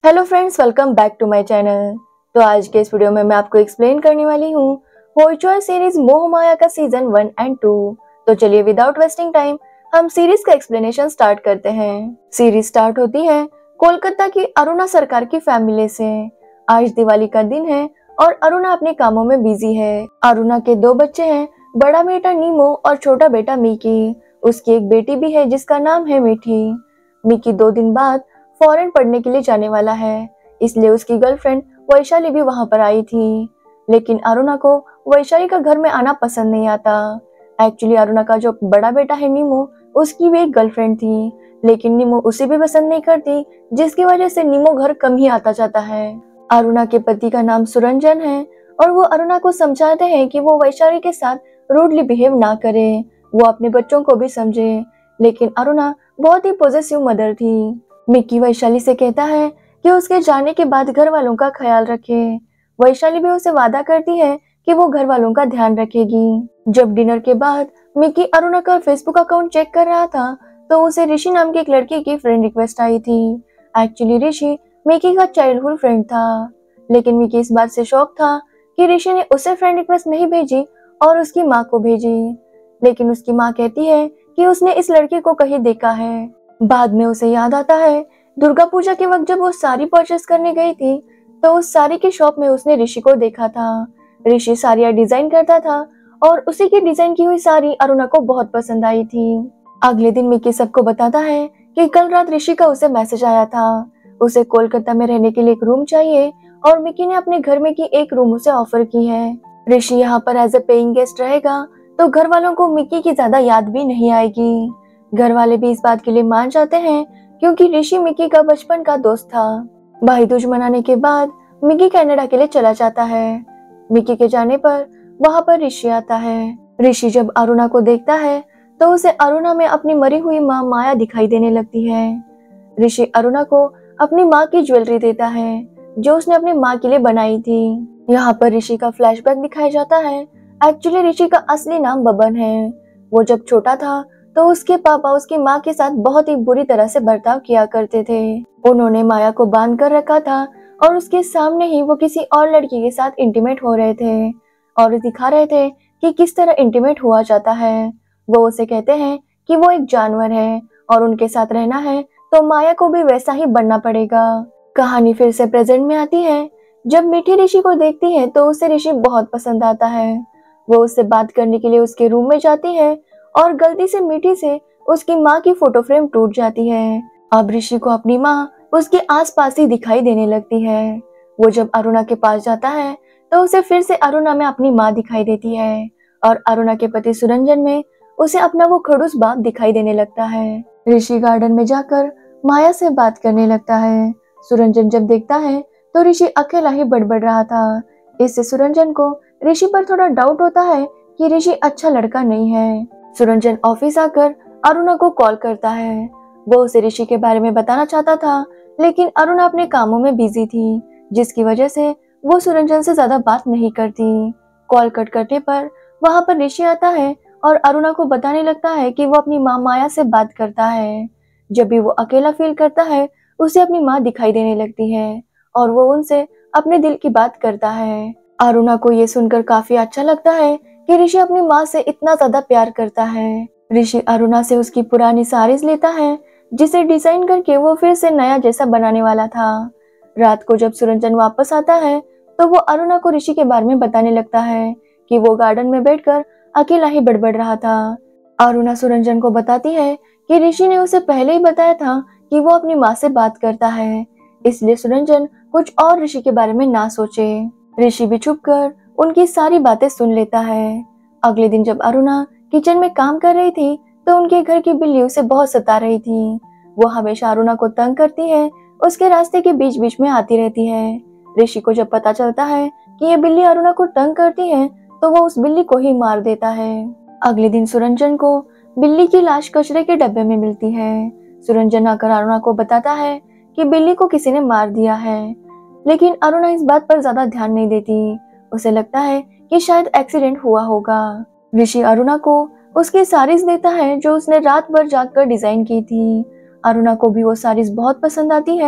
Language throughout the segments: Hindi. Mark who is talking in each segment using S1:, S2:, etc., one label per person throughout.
S1: Hello friends, welcome back to my channel. तो आज के इस वीडियो में मैं आपको एक्सप्लेन करने वाली हूँ होइचoi सीरीज मोह माया का सीजन 1 एंड 2। तो चलिए विदाउट वेस्टिंग टाइम हम सीरीज का एक्सप्लेनेशन स्टार्ट करते हैं। सीरीज स्टार्ट होती है कोलकाता की अरुणा सरकार की फैमिली से। आज दिवाली का दिन है और अरुणा अपने कामों में बिजी है। अरुणा के 2 बच्चे हैं, बड़ा बेटा नीमो और छोटा बेटा मिकी। उसकी एक बेटी भी है जिसका नाम है मीठी। मिकी 2 दिन बाद फॉरेन पढ़ने के लिए जाने वाला है, इसलिए उसकी गर्लफ्रेंड वैशाली भी वहां पर आई थी। लेकिन अरुणा को वैशाली का घर में आना पसंद नहीं आता। एक्चुअली अरुणा का जो बड़ा बेटा है नीमू, उसकी भी एक गर्लफ्रेंड थी, लेकिन नीमू उसे भी पसंद नहीं करती, जिसकी वजह से नीमू घर कम ही आता जाता है। अरुणा के पति का नाम सुरंजन है और वो अरुणा को समझाते हैं कि वो वैशाली के साथ रूडली बिहेव ना करे, वो अपने बच्चों को भी समझे। लेकिन अरुणा बहुत ही पॉजिटिव मदर थी। मिकी वैशाली से कहता है कि उसके जाने के बाद घर वालों का ख्याल रखे। वैशाली भी उसे वादा करती है कि वो घर वालों का ध्यान रखेगी। जब डिनर के बाद मिकी अरुणा का फेसबुक अकाउंट चेक कर रहा था तो उसे ऋषि नाम की एक लड़की की फ्रेंड रिक्वेस्ट आई थी। एक्चुअली ऋषि मिकी का चाइल्डहुड फ्रेंड था, लेकिन मिकी इस बात से शॉक था कि ऋषि ने उसे फ्रेंड रिक्वेस्ट नहीं भेजी और उसकी माँ को भेजी। लेकिन उसकी माँ कहती है कि उसने इस लड़की को कहीं देखा है। बाद में उसे याद आता है दुर्गा पूजा के वक्त जब वो साड़ी परचेस करने गई थी तो उस साड़ी की शॉप में उसने ऋषि को देखा था। ऋषि साड़ियाँ डिजाइन करता था और उसी की डिजाइन की हुई साड़ी अरुणा को बहुत पसंद आई थी। अगले दिन मिकी सबको बताता है कि कल रात ऋषि का उसे मैसेज आया था। उसे कोलकाता में रहने के लिए एक रूम चाहिए और मिकी ने अपने घर में की एक रूम उसे ऑफर की है। ऋषि यहाँ पर एज ए पेइंग गेस्ट रहेगा तो घर वालों को मिकी की ज्यादा याद भी नहीं आएगी। घर वाले भी इस बात के लिए मान जाते हैं क्योंकि ऋषि मिकी का बचपन का दोस्त था। भाई दूज मनाने के बाद मिकी कनाडा के लिए चला जाता है। मिकी के जाने पर वहां पर ऋषि आता है। ऋषि जब अरुणा को देखता है तो उसे अरुणा में अपनी मरी हुई माँ माया दिखाई देने लगती है। ऋषि अरुणा को अपनी माँ की ज्वेलरी देता है जो उसने अपनी माँ के लिए बनाई थी। यहाँ पर ऋषि का फ्लैशबैक दिखाया जाता है। एक्चुअली ऋषि का असली नाम बबन है। वो जब छोटा था तो उसके पापा उसकी माँ के साथ बहुत ही बुरी तरह से बर्ताव किया करते थे। उन्होंने माया को बांध कर रखा था और उसके सामने ही वो किसी और लड़की के साथ इंटीमेट हो रहे थे और दिखा रहे थे कि किस तरह इंटीमेट हुआ जाता है। वो उसे कहते हैं कि वो एक जानवर है और उनके साथ रहना है तो माया को भी वैसा ही बनना पड़ेगा। कहानी फिर से प्रेजेंट में आती है। जब मीठी ऋषि को देखती है तो उसे ऋषि बहुत पसंद आता है। वो उससे बात करने के लिए उसके रूम में जाती है और गलती से मीठी से उसकी माँ की फोटो फ्रेम टूट जाती है। अब ऋषि को अपनी माँ उसके आसपास ही दिखाई देने लगती है। वो जब अरुणा के पास जाता है तो उसे फिर से अरुणा में अपनी माँ दिखाई देती है और अरुणा के पति सुरंजन में उसे अपना वो खड़ूस बाप दिखाई देने लगता है। ऋषि गार्डन में जाकर माया से बात करने लगता है। सुरंजन जब देखता है तो ऋषि अकेला ही बड़बड़ रहा था। इससे सुरंजन को ऋषि पर थोड़ा डाउट होता है कि ऋषि अच्छा लड़का नहीं है। सुरंजन ऑफिस आकर अरुणा को कॉल करता है। वो उसे ऋषि के बारे में बताना चाहता था, लेकिन अरुणा अपने कामों में बिजी थी, जिसकी वजह से वो सुरंजन से ज्यादा बात नहीं करती। कॉल कट करने पर वहां पर ऋषि आता है और अरुणा को बताने लगता है कि वो अपनी माँ माया से बात करता है। जब भी वो अकेला फील करता है उसे अपनी माँ दिखाई देने लगती है और वो उनसे अपने दिल की बात करता है। अरुणा को ये सुनकर काफी अच्छा लगता है कि ऋषि अपनी माँ से इतना ज्यादा प्यार करता है। ऋषि अरुणा से उसकी पुरानी साड़ीज लेता है जिसे डिजाइन करके वो फिर से नया जैसा बनाने वाला था। रात को जब सुरंजन वापस आता है तो वो अरुणा को ऋषि के बारे में बताने लगता है कि वो गार्डन में बैठकर अकेला ही बड़बड़ रहा था। अरुणा सुरंजन को बताती है कि ऋषि ने उसे पहले ही बताया था कि वो अपनी माँ से बात करता है, इसलिए सुरंजन कुछ और ऋषि के बारे में ना सोचे। ऋषि भी छुपकर उनकी सारी बातें सुन लेता है। अगले दिन जब अरुणा किचन में काम कर रही थी तो उनके घर की बिल्ली उसे बहुत सता रही थी। वो हमेशा अरुणा को तंग करती है, उसके रास्ते के बीच बीच में आती रहती है। ऋषि को जब पता चलता है कि ये बिल्ली अरुणा को तंग करती है तो वो उस बिल्ली को ही मार देता है। अगले दिन सुरंजन को बिल्ली की लाश कचरे के डब्बे में मिलती है। सुरंजन आकर अरुणा को बताता है कि बिल्ली को किसी ने मार दिया है, लेकिन अरुणा इस बात पर ज्यादा ध्यान नहीं देती। उसे लगता है कि शायद एक्सीडेंट हुआ होगा। ऋषि अरुणा को उसकी साड़ीज देता है जो उसने रात भर जागकर डिजाइन की थी। अरुणा को भी वो साड़ीज बहुत पसंद आती है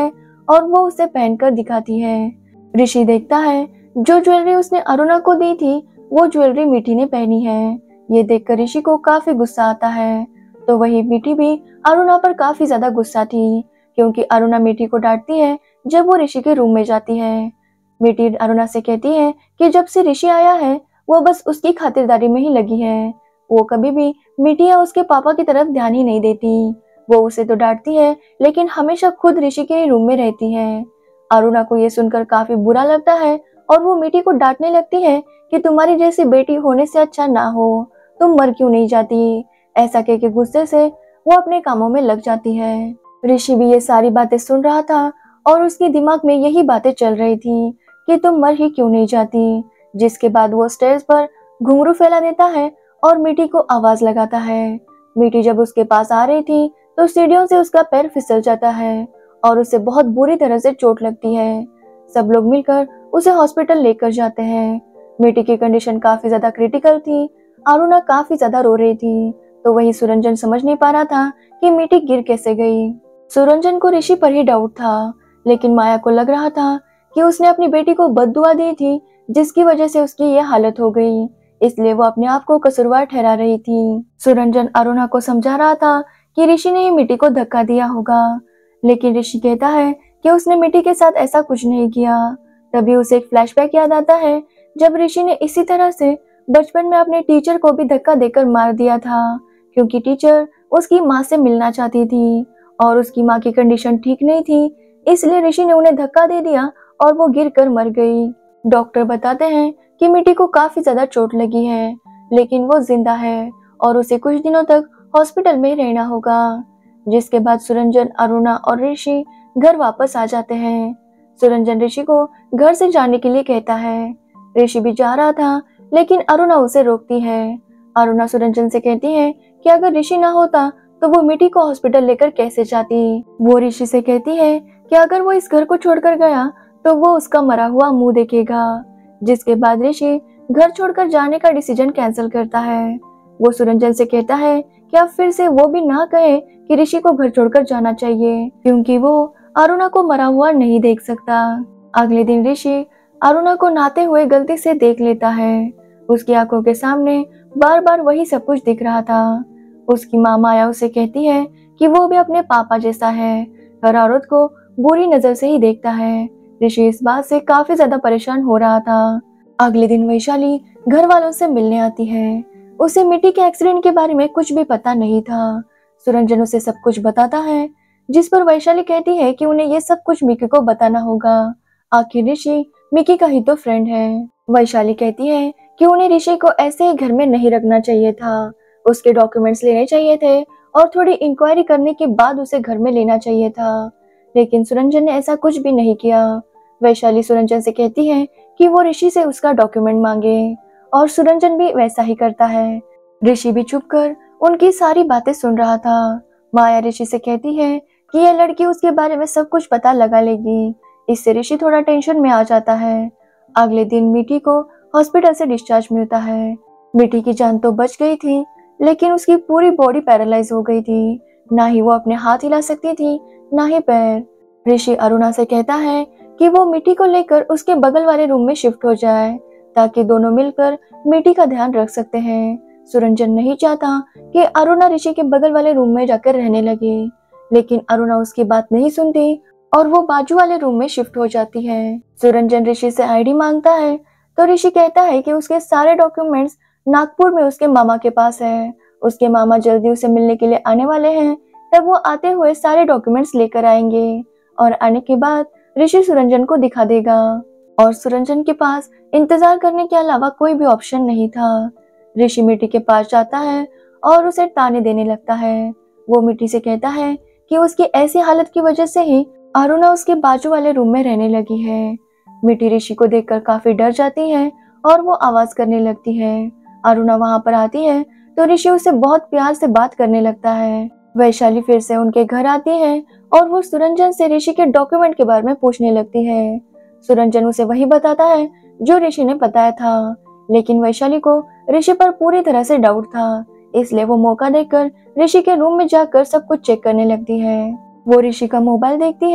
S1: और वो उसे पहनकर दिखाती है। ऋषि देखता है जो ज्वेलरी उसने अरुणा को दी थी वो ज्वेलरी मीठी ने पहनी है। ये देखकर ऋषि को काफी गुस्सा आता है। तो वही मीठी भी अरुणा पर काफी ज्यादा गुस्सा थी, क्योंकि अरुणा मीठी को डांटती है जब वो ऋषि के रूम में जाती है। मीठी अरुणा से कहती है कि जब से ऋषि आया है वो बस उसकी खातिरदारी में ही लगी है। वो कभी भी मीठी या उसके पापा की तरफ ध्यान ही नहीं देती। वो उसे तो डांटती है लेकिन हमेशा खुद ऋषि के ही रूम में रहती है। अरुणा को ये सुनकर काफी बुरा लगता है और वो मीठी को डांटने लगती है कि तुम्हारी जैसी बेटी होने से अच्छा ना हो, तुम मर क्यों नहीं जाती। ऐसा कह के गुस्से से वो अपने कामों में लग जाती है। ऋषि भी ये सारी बातें सुन रहा था और उसके दिमाग में यही बातें चल रही थी कि तुम मर ही क्यों नहीं जाती। जिसके बाद वो स्टेज पर घुंघरू फैला देता है और मीठी को आवाज लगाता है। मीठी जब उसके पास आ रही थी तो सीढ़ियों से उसका पैर फिसल जाता है और उसे बहुत बुरी तरह से चोट लगती है। सब लोग मिलकर उसे हॉस्पिटल लेकर जाते हैं। मीठी की कंडीशन काफी ज्यादा क्रिटिकल थी। अरुणा काफी ज्यादा रो रही थी। तो वही सुरंजन समझ नहीं पा रहा था कि मीठी गिर कैसे गई। सुरंजन को ऋषि पर ही डाउट था, लेकिन माया को लग रहा था कि उसने अपनी बेटी को बद्दुआ दी थी जिसकी वजह से उसकी ये हालत हो गई, इसलिए वो अपने आप को कसूरवार ठहरा रही थी। सुरंजन अरुणा को समझा रहा था कि ऋषि ने ही मिट्टी को धक्का दिया होगा, लेकिन ऋषि कहता है कि उसने मिट्टी के साथ ऐसा कुछ नहीं किया। तभी उसे एक फ्लैशबैक याद आता है जब ऋषि ने इसी तरह से बचपन में अपने टीचर को भी धक्का देकर मार दिया था, क्योंकि टीचर उसकी माँ से मिलना चाहती थी और उसकी माँ की कंडीशन ठीक नहीं थी, इसलिए ऋषि ने उन्हें धक्का दे दिया और वो गिरकर मर गई। डॉक्टर बताते हैं कि मिट्टी को काफी ज्यादा चोट लगी है, लेकिन वो जिंदा है और उसे कुछ दिनों तक हॉस्पिटल में रहना होगा। जिसके बाद सुरंजन, अरुणा और ऋषि घर वापस आ जाते हैं। सुरंजन ऋषि को घर से जाने के लिए कहता है। ऋषि भी जा रहा था, लेकिन अरुणा उसे रोकती है। अरुणा सुरंजन से कहती है कि अगर ऋषि ना होता तो वो मिट्टी को हॉस्पिटल लेकर कैसे जाती। वो ऋषि से कहती है कि अगर वो इस घर को छोड़कर गया तो वो उसका मरा हुआ मुंह देखेगा। जिसके बाद ऋषि घर छोड़कर जाने का डिसीजन कैंसिल करता है। वो सुरंजन से कहता है कि अब फिर से वो भी ना कहे कि ऋषि को घर छोड़कर जाना चाहिए, क्योंकि वो अरुणा को मरा हुआ नहीं देख सकता। अगले दिन ऋषि अरुणा को नहाते हुए गलती से देख लेता है। उसकी आंखों के सामने बार बार वही सब कुछ दिख रहा था। उसकी माँ माया उसे कहती है कि वो भी अपने पापा जैसा है, हर औरत को बुरी नजर से ही देखता है। ऋषि इस बात से काफी ज्यादा परेशान हो रहा था। अगले दिन वैशाली घर वालों से मिलने आती है। उसे मिट्टी के एक्सीडेंट के बारे में कुछ भी पता नहीं था। सुरंजन उसे सब कुछ बताता है, जिस पर वैशाली कहती है कि उन्हें ये सब कुछ मिकी को बताना होगा। आखिर ऋषि मिकी का ही तो फ्रेंड है। वैशाली कहती है कि उन्हें ऋषि को ऐसे ही घर में नहीं रखना चाहिए था, उसके डॉक्यूमेंट्स लेने चाहिए थे और थोड़ी इंक्वायरी करने के बाद उसे घर में लेना चाहिए था, लेकिन सुरंजन ने ऐसा कुछ भी नहीं किया। वैशाली सुरंजन से कहती है कि वो ऋषि से उसका डॉक्यूमेंट मांगे और सुरंजन भी वैसा ही करता है। ऋषि भी चुपकर उनकी सारी बातें सुन रहा था। माया ऋषि से कहती है कि यह लड़की उसके बारे में सब कुछ पता लगा लेगी। इससे ऋषि थोड़ा टेंशन में आ जाता है। अगले दिन मिट्टी को हॉस्पिटल से डिस्चार्ज मिलता है। मिट्टी की जान तो बच गई थी, लेकिन उसकी पूरी बॉडी पैरालाइज हो गई थी। ना ही वो अपने हाथ हिला सकती थी, ना ही पैर। ऋषि अरुणा से कहता है कि वो मिट्टी को लेकर उसके बगल वाले रूम में शिफ्ट हो जाए, ताकि दोनों मिलकर मिट्टी का ध्यान रख सकते हैं। सुरंजन नहीं चाहता कि अरुणा ऋषि के बगल वाले रूम में जाकर रहने लगे, लेकिन अरुणा उसकी बात नहीं सुनती और वो बाजू वाले रूम में शिफ्ट हो जाती है। सुरंजन ऋषि से आईडी मांगता है, तो ऋषि कहता है कि उसके सारे डॉक्यूमेंट्स नागपुर में उसके मामा के पास है। उसके मामा जल्दी उसे मिलने के लिए आने वाले हैं, तब वो आते हुए सारे डॉक्यूमेंट्स लेकर आएंगे और आने के बाद ऋषि सुरंजन को दिखा देगा। और सुरंजन के पास इंतजार करने के अलावा कोई भी ऑप्शन नहीं था। ऋषि मिट्टी के पास जाता है और उसे ताने देने लगता है। वो मिट्टी से कहता है कि उसकी ऐसी हालत की वजह से ही अरुणा उसके बाजू वाले रूम में रहने लगी है। मिट्टी ऋषि को देखकर काफी डर जाती है और वो आवाज करने लगती है। अरुणा वहां पर आती है तो ऋषि उसे बहुत प्यार से बात करने लगता है। वैशाली फिर से उनके घर आती है और वो सुरंजन से ऋषि के डॉक्यूमेंट के बारे में पूछने लगती है। सुरंजन उसे वही बताता है जो ऋषि ने बताया था, लेकिन वैशाली को ऋषि पर पूरी तरह से डाउट था, इसलिए वो मौका देकर ऋषि के रूम में जाकर सब कुछ चेक करने लगती है। वो ऋषि का मोबाइल देखती है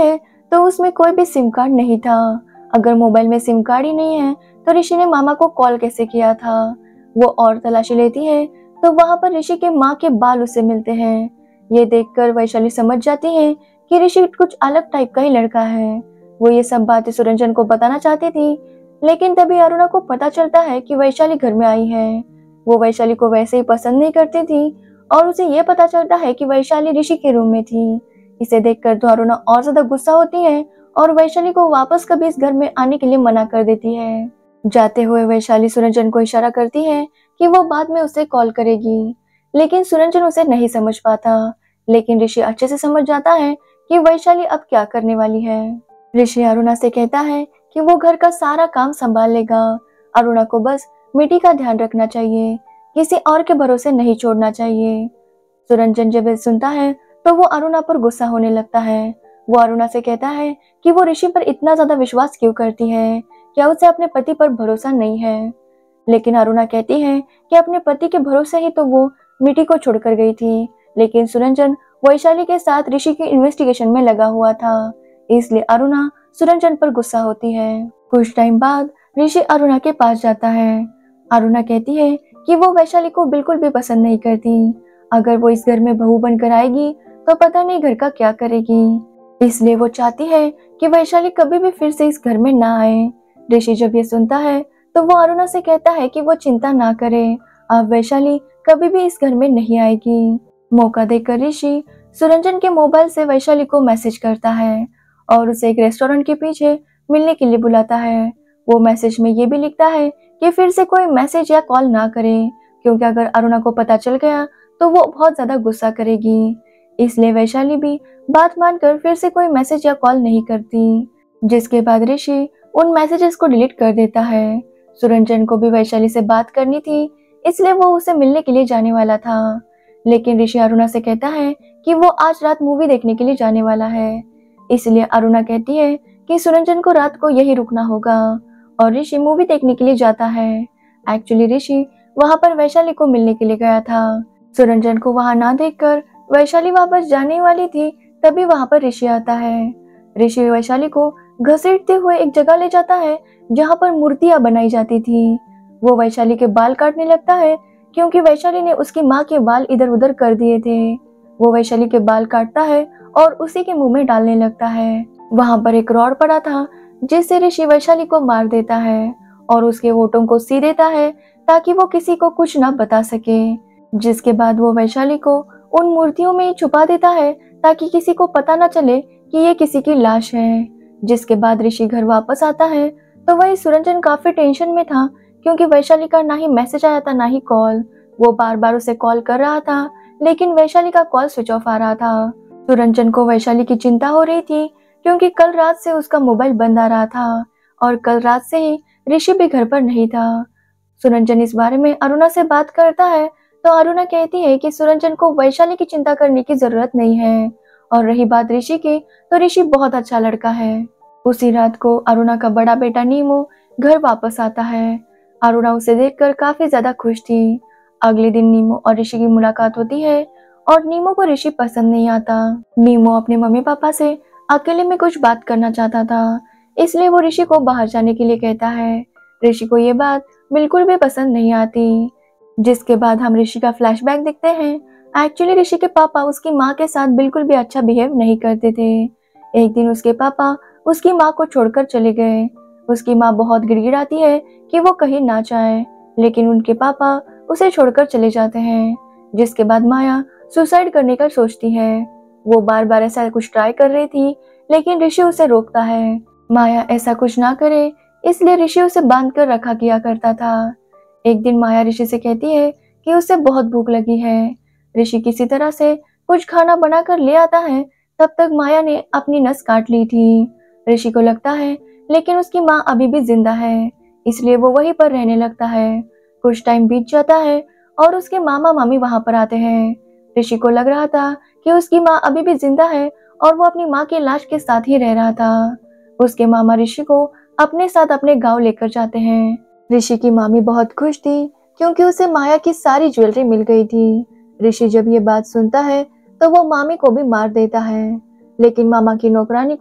S1: तो उसमें कोई भी सिम कार्ड नहीं था। अगर मोबाइल में सिम कार्ड ही नहीं है तो ऋषि ने मामा को कॉल कैसे किया था। वो और तलाशी लेती है तो वहां पर ऋषि के माँ के बाल उसे मिलते हैं। ये देखकर वैशाली समझ जाती है कि ऋषि कुछ अलग टाइप का ही लड़का है। वो ये सब बातें सुरंजन को बताना चाहती थी, लेकिन तभी अरुणा को पता चलता है कि वैशाली घर में आई है। वो वैशाली को वैसे ही पसंद नहीं करती थी और उसे ये पता चलता है कि वैशाली ऋषि के रूम में थी। इसे देखकर तो अरुणा और ज्यादा गुस्सा होती है और वैशाली को वापस कभी इस घर में आने के लिए मना कर देती है। जाते हुए वैशाली सुरंजन को इशारा करती है कि वो बाद में उसे कॉल करेगी, लेकिन सुरंजन उसे नहीं समझ पाता। लेकिन ऋषि अच्छे से समझ जाता है कि वैशाली अब क्या करने वाली है। ऋषि अरुणा से कहता है कि वो घर का सारा काम संभाल लेगा। अरुणा को बस मिट्टी का ध्यान रखना चाहिए, किसी और के भरोसे नहीं छोड़ना चाहिए। सुरंजन जब ये सुनता है तो वो अरुणा पर गुस्सा होने लगता है। वो अरुणा से कहता है कि वो ऋषि पर इतना ज्यादा विश्वास क्यों करती है, क्या उसे अपने पति पर भरोसा नहीं है। लेकिन अरुणा कहती है कि अपने पति के भरोसे ही तो वो मिट्टी को छोड़कर गई थी, लेकिन सुरंजन वैशाली के साथ ऋषि की इन्वेस्टिगेशन में लगा हुआ था, इसलिए अरुणा सुरंजन पर गुस्सा होती है। कुछ टाइम बाद ऋषि अरुणा के पास जाता है। अरुणा कहती है कि वो वैशाली को बिल्कुल भी पसंद नहीं करती। अगर वो इस घर में बहू बनकर आएगी तो पता नहीं घर का क्या करेगी, इसलिए वो चाहती है कि वैशाली कभी भी फिर से इस घर में ना आए। ऋषि जब ये सुनता है तो वो अरुणा से कहता है कि वो चिंता ना करे, अब वैशाली कभी भी इस घर में नहीं आएगी। मौका देकर ऋषि सुरंजन के मोबाइल से वैशाली को मैसेज करता है और उसे एक रेस्टोरेंट के पीछे मिलने के लिए बुलाता है। वो मैसेज में ये भी लिखता है कि फिर से कोई मैसेज या कॉल ना करे, क्योंकि अगर अरुणा को पता चल गया तो वो बहुत ज्यादा गुस्सा करेगी। इसलिए वैशाली भी बात मानकर फिर से कोई मैसेज या कॉल नहीं करती, जिसके बाद ऋषि उन मैसेजेस को डिलीट कर देता है। सुरंजन को भी वैशाली से बात करनी थी, इसलिए वो उसे मिलने के लिए जाने वाला था, लेकिन ऋषि अरुणा से कहता है कि वो आज रात मूवी देखने के लिए जाने वाला है। इसलिए अरुणा कहती है कि सुरंजन को रात को यही रुकना होगा और ऋषि मूवी देखने के लिए जाता है। एक्चुअली ऋषि वहां पर वैशाली को मिलने के लिए गया था। सुरंजन को वहां ना देखकर वैशाली वापस जाने वाली थी, तभी वहां पर ऋषि आता है। ऋषि वैशाली को घसीटते हुए एक जगह ले जाता है जहां पर मूर्तियां बनाई जाती थी। वो वैशाली के बाल काटने लगता है, क्योंकि वैशाली ने उसकी माँ के बाल इधर उधर कर दिए थे। वो वैशाली के बाल काटता है और उसी के मुंह में डालने लगता है। वहां पर एक रॉड पड़ा था जिससे ऋषि वैशाली को मार देता है और उसके होठों को सी देता है ताकि वो किसी को कुछ ना बता सके। जिसके बाद वो वैशाली को उन मूर्तियों में छुपा देता है ताकि किसी को पता ना चले कि ये किसी की लाश है। जिसके बाद ऋषि घर वापस आता है तो वही सुरंजन काफी टेंशन में था, क्योंकि वैशाली का ना ही मैसेज आया था ना ही कॉल। वो बार बार उसे कॉल कर रहा था, लेकिन वैशाली का कॉल स्विच ऑफ आ रहा था। सुरंजन को वैशाली की चिंता हो रही थी, क्योंकि कल रात से उसका मोबाइल बंद आ रहा था और कल रात से ही ऋषि भी घर पर नहीं था। सुरंजन इस बारे में अरुणा से बात करता है तो अरुणा कहती है कि सुरंजन को वैशाली की चिंता करने की जरूरत नहीं है, और रही बात ऋषि की तो ऋषि बहुत अच्छा लड़का है। उसी रात को अरुणा का बड़ा बेटा नीमो घर वापस आता है। अरुणा उसे देखकर काफी ज्यादा खुश थी। अगले दिन नीमो और ऋषि की मुलाकात होती है और नीमो को ऋषि पसंद नहीं आता। नीमो अपने मम्मी पापा से अकेले में कुछ बात करना चाहता था, इसलिए वो ऋषि को बाहर जाने के लिए कहता है। ऋषि को ये बात बिल्कुल भी पसंद नहीं आती। जिसके बाद हम ऋषि का फ्लैशबैक देखते हैं। एक्चुअली ऋषि के पापा उसकी माँ के साथ बिल्कुल भी अच्छा बिहेव नहीं करते थे। एक दिन उसके पापा उसकी माँ को छोड़कर चले गए। उसकी माँ बहुत गिड़गिड़ाती है कि वो कहीं ना जाए, लेकिन उनके पापा उसे छोड़कर चले जाते हैं। जिसके बाद माया सुसाइड करने का सोचती है। वो बार बार ऐसा कुछ ट्राई कर रही थी, लेकिन ऋषि उसे रोकता है। माया ऐसा कुछ ना करे, इसलिए ऋषि उसे बांध कर रखा किया करता था। एक दिन माया ऋषि से कहती है कि उसे बहुत भूख लगी है। ऋषि किसी तरह से कुछ खाना बनाकर ले आता है। तब तक माया ने अपनी नस काट ली थी। ऋषि को लगता है लेकिन उसकी माँ अभी भी जिंदा है, इसलिए वो वहीं पर रहने लगता है। कुछ टाइम बीत जाता है और उसके मामा मामी वहां पर आते हैं। ऋषि को लग रहा था कि उसकी माँ अभी भी जिंदा है और वो अपनी माँ की लाश के साथ ही रह रहा था। उसके मामा ऋषि को अपने साथ अपने गांव लेकर जाते हैं। ऋषि की मामी बहुत खुश थी, क्योंकि उसे माया की सारी ज्वेलरी मिल गई थी। ऋषि जब ये बात सुनता है तो वो मामी को भी मार देता है, लेकिन मामा की नौकरानी को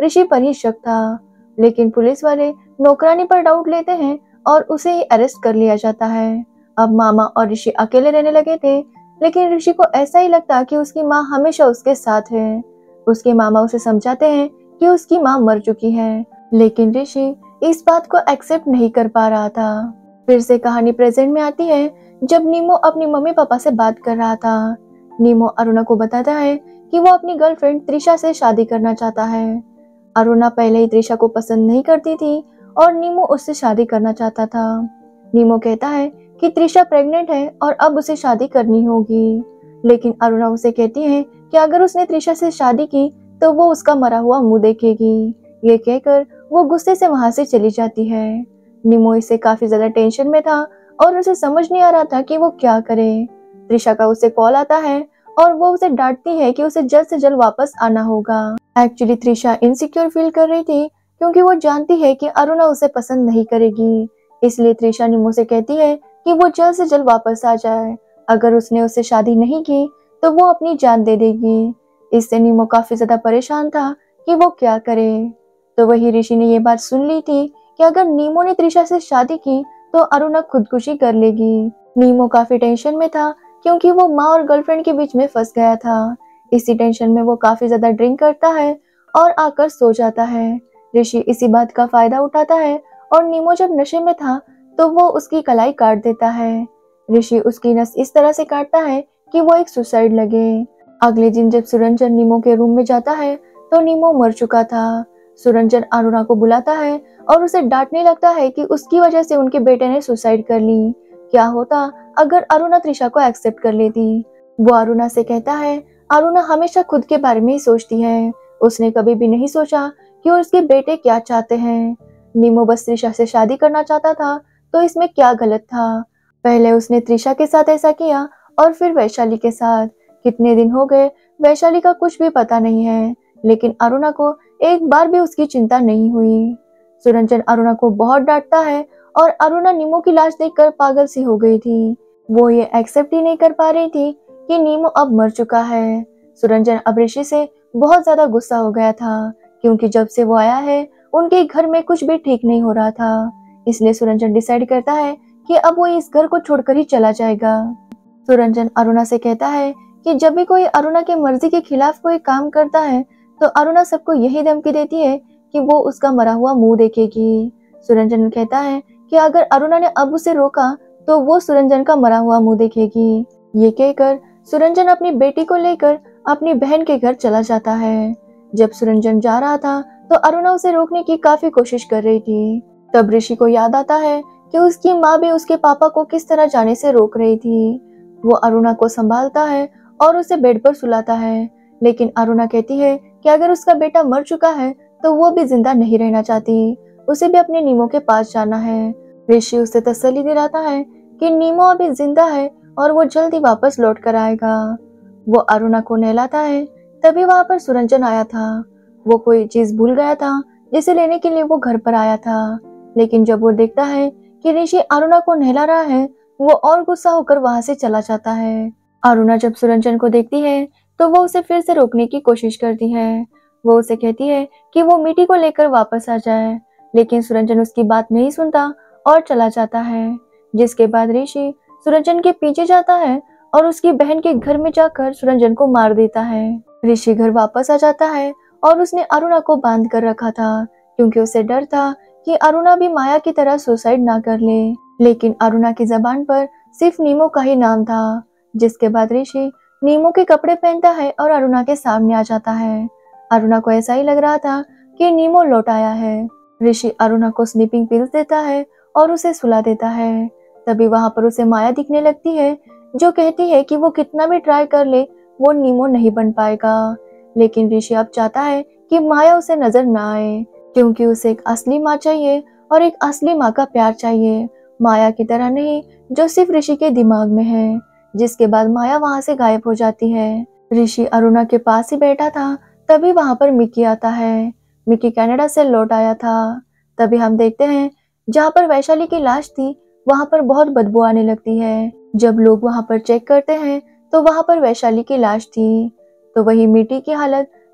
S1: ऋषि पर ही शक था। लेकिन पुलिस वाले नौकरानी पर डाउट लेते हैं और उसे ही अरेस्ट कर लिया जाता है। अब मामा और ऋषि अकेले रहने लगे थे, लेकिन ऋषि को ऐसा ही लगता कि उसकी माँ हमेशा उसके साथ है। उसके मामा उसे समझाते हैं कि उसकी माँ मर चुकी है, लेकिन ऋषि इस बात को एक्सेप्ट नहीं कर पा रहा था। फिर से कहानी प्रेजेंट में आती है, जब नीमो अपनी मम्मी पापा से बात कर रहा था। नीमो अरुणा को बताता है कि वो अपनी गर्लफ्रेंड त्रिशा से शादी करना चाहता है। अरुणा पहले ही त्रिशा को पसंद नहीं करती थी और नीमो उससे शादी करना चाहता था। नीमो कहता है कि त्रिशा प्रेग्नेंट है और अब उसे शादी करनी होगी, लेकिन अरुणा उसे कहती है कि अगर उसने त्रिशा से शादी की तो वो उसका मरा हुआ मुंह देखेगी। ये कहकर वो गुस्से से वहां से चली जाती है। नीमो इससे काफी ज्यादा टेंशन में था और उसे समझ नहीं आ रहा था कि वो क्या करे। त्रिशा का उसे कॉल आता है और वो उसे डांटती है कि उसे जल्द से जल्द वापस आना होगा। एक्चुअली त्रिशा इनसिक्योर फील कर रही थी, क्योंकि वो जानती है कि अरुणा उसे पसंद नहीं करेगी। इसलिए त्रिशा नीमो से कहती है कि वो जल्द से जल्द वापस आ जाए। अगर उसने उससे शादी नहीं की तो वो अपनी जान दे देगी। इससे नीमो काफी ज्यादा परेशान था कि वो क्या करे। तो वही ऋषि ने ये बात सुन ली थी कि अगर नीमो ने त्रिशा से शादी की तो अरुणा खुदकुशी कर लेगी। नीमो काफी टेंशन में था, क्योंकि वो माँ और गर्लफ्रेंड के बीच में फंस गया था। इसी टेंशन में वो काफी ज्यादा ड्रिंक करता है और आकर सो जाता है। ऋषि इसी बात का फायदा उठाता है और नीमो जब नशे में था तो वो उसकी कलाई काट देता है। ऋषि उसकी नस इस तरह से काटता है कि वो एक सुसाइड लगे। अगले दिन जब सुरंजन नीमो के रूम में जाता है तो नीमो मर चुका था। सुरंजन अरुणा को बुलाता है और उसे डांटने लगता है कि उसकी वजह से उनके बेटे ने सुसाइड कर ली। क्या होता अगर अरुणा त्रिशा को एक्सेप्ट कर लेती। वो अरुणा से कहता है अरुणा हमेशा खुद के बारे में ही सोचती है, उसने कभी भी नहीं सोचा कि उसके बेटे क्या चाहते हैं। नीमो बस त्रिशा से शादी करना चाहता था, तो इसमें क्या गलत था। पहले उसने त्रिशा के साथ ऐसा किया और फिर वैशाली के साथ। कितने दिन हो गए वैशाली का कुछ भी पता नहीं है, लेकिन अरुणा को एक बार भी उसकी चिंता नहीं हुई। सुरंजन अरुणा को बहुत डांटता है और अरुणा नीमो की लाश देखकर पागल सी हो गई थी। वो ये एक्सेप्ट ही नहीं कर पा रही थी कि नीमो अब मर चुका है। सुरंजन अब ऋषि से बहुत ज्यादा गुस्सा हो गया था, क्योंकि जब से वो आया है उनके घर में कुछ भी ठीक नहीं हो रहा था। इसलिए सुरंजन डिसाइड करता है कि अब वो इस घर को छोड़कर ही चला जाएगा। सुरंजन अरुणा से कहता है कि जब भी कोई अरुणा की मर्जी के खिलाफ कोई काम करता है तो अरुणा सबको यही धमकी देती है कि वो उसका मरा हुआ मुंह देखेगी। सुरंजन कहता है कि अगर अरुणा ने अब उसे रोका तो वो सुरंजन का मरा हुआ मुंह देखेगी। ये कहकर सुरंजन अपनी बेटी को लेकर अपनी बहन के घर चला जाता है। जब सुरंजन जा रहा था तो अरुणा उसे रोकने की काफी कोशिश कर रही थी। तब ऋषि को याद आता है कि उसकी माँ भी उसके पापा को किस तरह जाने से रोक रही थी। वो अरुणा को संभालता है और उसे बेड पर सुलाता है, लेकिन अरुणा कहती है कि अगर उसका बेटा मर चुका है तो वो भी जिंदा नहीं रहना चाहती, उसे भी अपने नीमो के पास जाना है। ऋषि उसे तसल्ली दिलाता है कि नीमो अभी जिंदा है और वो जल्दी वापस लौट कर आएगा। वो अरुणा को नहलाता है, तभी वहां पर सुरंजन आया था। वो कोई चीज भूल गया था जिसे लेने के लिए वो घर पर आया था, लेकिन जब वो देखता है कि ऋषि अरुणा को नहला रहा है वो और गुस्सा होकर वहां से चला जाता है। अरुणा जब सुरंजन को देखती है तो वो उसे फिर से रोकने की कोशिश करती है। वो उसे कहती है कि वो मिट्टी को लेकर वापस आ जाए, लेकिन सुरंजन उसकी बात नहीं सुनता और चला जाता है। जिसके बाद ऋषि सुरंजन के पीछे जाता है और उसकी बहन के घर में जाकर सुरंजन को मार देता है। ऋषि घर वापस आ जाता है और उसने अरुणा को बांध कर रखा था, क्योंकि उसे डर था कि अरुणा भी माया की तरह सुसाइड ना कर ले। लेकिन अरुणा की जबान पर सिर्फ नीमो का ही नाम था। जिसके बाद ऋषि नीमो के कपड़े पहनता है और अरुणा के सामने आ जाता है। अरुणा को ऐसा ही लग रहा था कि नीमो लौट आया है। ऋषि अरुणा को स्लीपिंग पिल्स देता है और उसे सुला देता है। तभी वहां पर उसे माया दिखने लगती है, जो कहती है कि वो कितना भी ट्राई कर ले वो नीमो नहीं बन पाएगा। लेकिन ऋषि अब चाहता है कि माया उसे नजर ना आए, क्योंकि उसे एक असली माँ चाहिए और एक असली माँ का प्यार चाहिए, माया की तरह नहीं जो सिर्फ ऋषि के दिमाग में है। जिसके बाद माया वहां से गायब हो जाती है। ऋषि अरुणा के पास ही बैठा था, तभी वहां पर मिकी आता है। मिकी कनाडा से लौट आया था। तभी हम देखते हैं जहाँ पर वैशाली की लाश थी वहां पर बहुत बदबू आने लगती है। जब लोग वहां पर चेक करते हैं तो वहां पर वैशाली की लाश थी। तो वही मिट्टी की हालत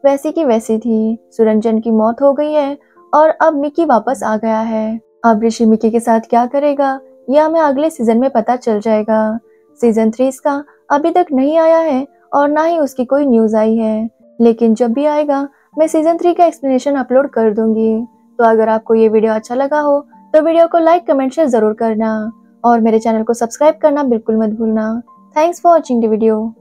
S1: वैसी की वैसी थी। सुरंजन की मौत हो गई है और अब मिकी वापस आ गया है। अब ऋषि मिकी के साथ क्या करेगा यह हमें अगले सीजन में पता चल जाएगा। सीजन 3 का अभी तक नहीं आया है और ना ही उसकी कोई न्यूज आई है, लेकिन जब भी आएगा मैं सीजन 3 का एक्सप्लेनेशन अपलोड कर दूंगी। तो अगर आपको ये वीडियो अच्छा लगा हो तो वीडियो को लाइक कमेंट शेयर जरूर करना और मेरे चैनल को सब्सक्राइब करना बिल्कुल मत भूलना। Thanks for watching the video.